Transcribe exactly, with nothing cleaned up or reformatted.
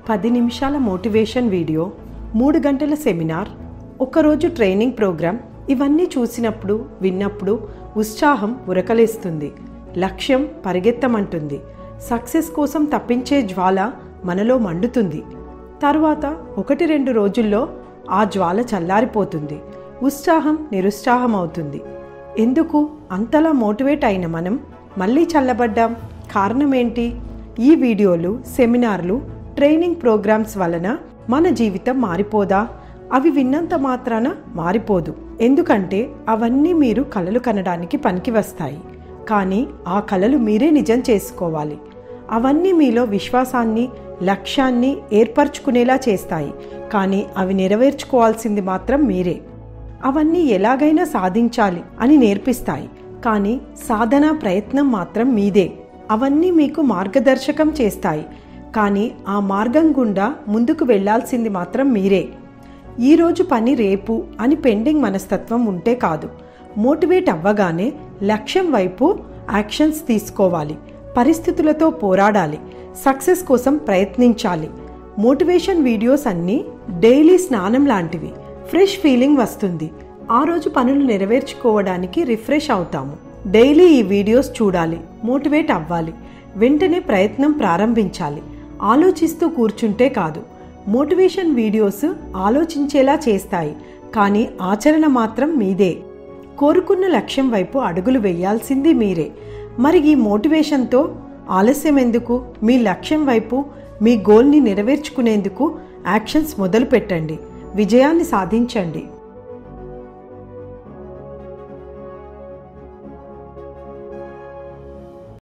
పది నిమిషాల motivation video, మూడు గంటల సెమినార్, ఒకరోజు ట్రైనింగ్ ప్రోగ్రామ్ ఇవన్నీ చూసినప్పుడు విన్నప్పుడు ఉత్సాహం ఉరకలేస్తుంది. లక్ష్యం పరిగెత్తమంటుంది. సక్సెస్ కోసం తప్పించే జ్వాల మనలో మండుతుంది. తర్వాత ఒకటి రెండు రోజుల్లో ఆ జ్వాల చల్లారిపోతుంది. ఉత్సాహం నిరుత్సాహం అవుతుంది. ఎందుకు అంతలా మోటివేట్ అయిన మనం మళ్ళీ చల్లబడ్డాం? కారణమేంటి? ఈ వీడియోలు, సెమినార్లు, ట్రైనింగ్ ప్రోగ్రామ్స్ వలన మన జీవితం మారిపోదా? అవి విన్నంత మాత్రాన మారిపోదు. ఎందుకంటే అవన్నీ మీరు కలలు కనడానికి పనికి వస్తాయి. కానీ ఆ కలలు మీరే నిజం చేసుకోవాలి. అవన్నీ మీలో విశ్వాసాన్ని, లక్ష్యాన్ని ఏర్పరచుకునేలా చేస్తాయి. కానీ అవి నెరవేర్చుకోవాల్సింది మాత్రం మీరే. అవన్నీ ఎలాగైనా సాధించాలి అని నేర్పిస్తాయి. కానీ సాధన ప్రయత్నం మాత్రం మీదే. అవన్నీ మీకు మార్గదర్శకం చేస్తాయి. కానీ ఆ మార్గం గుండా ముందుకు వెళ్లాల్సింది మాత్రం మీరే. ఈరోజు పని రేపు అని పెండింగ్ మనస్తత్వం ఉంటే కాదు. మోటివేట్ అవ్వగానే లక్ష్యం వైపు యాక్షన్స్ తీసుకోవాలి. పరిస్థితులతో పోరాడాలి. సక్సెస్ కోసం ప్రయత్నించాలి. మోటివేషన్ వీడియోస్ అన్నీ డైలీ స్నానం లాంటివి. ఫ్రెష్ ఫీలింగ్ వస్తుంది. ఆ రోజు పనులు నెరవేర్చుకోవడానికి రిఫ్రెష్ అవుతాము. డైలీ ఈ వీడియోస్ చూడాలి. మోటివేట్ అవ్వాలి. వెంటనే ప్రయత్నం ప్రారంభించాలి. ఆలోచిస్తూ కూర్చుంటే కాదు. మోటివేషన్ వీడియోస్ ఆలోచించేలా చేస్తాయి. కానీ ఆచరణ మాత్రం మీదే. కోరుకున్న లక్ష్యం వైపు అడుగులు వేయాల్సింది మీరే. మరి ఈ మోటివేషన్తో ఆలస్యం ఎందుకు? మీ లక్ష్యం వైపు, మీ గోల్ని నెరవేర్చుకునేందుకు యాక్షన్స్ మొదలు పెట్టండి. విజయాన్ని సాధించండి.